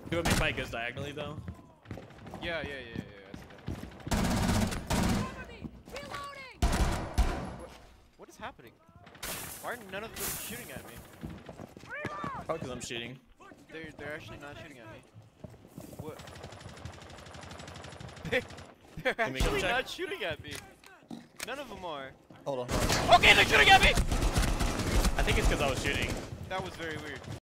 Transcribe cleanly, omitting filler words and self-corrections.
Do me fight goes diagonally though. Yeah. What is happening? Why are none of them shooting at me? Probably because I'm shooting. They're actually not shooting at me. What? They're Can we go actually check? not shooting at me. None of them are. Hold on. Okay, they're shooting at me! I think it's because I was shooting. That was very weird.